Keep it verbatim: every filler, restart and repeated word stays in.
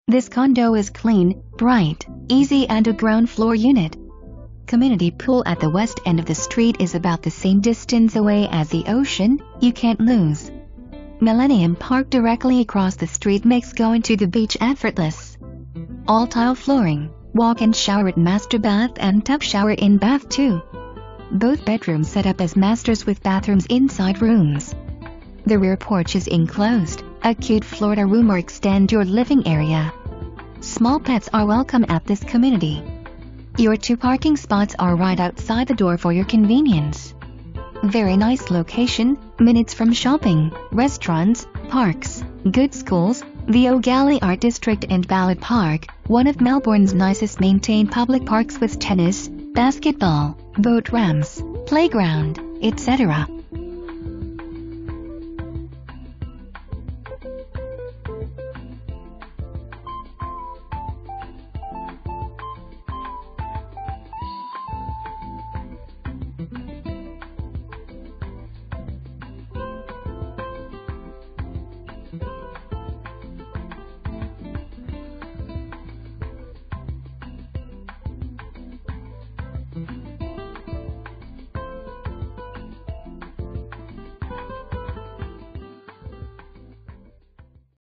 This condo is clean, bright, easy and a ground floor unit. Community pool at the west end of the street is about the same distance away as the ocean, you can't lose. Millennium Park directly across the street makes going to the beach effortless. All tile flooring, walk-in shower at master bath and tub shower in bath too. Both bedrooms set up as masters with bathrooms inside rooms. The rear porch is enclosed, a cute Florida room or extend your living area. Small pets are welcome at this community. Your two parking spots are right outside the door for your convenience. Very nice location, minutes from shopping, restaurants, parks, good schools, the Gallie Art District and Ballard Park, one of Melbourne's nicest maintained public parks with tennis, basketball, boat ramps, playground, et cetera.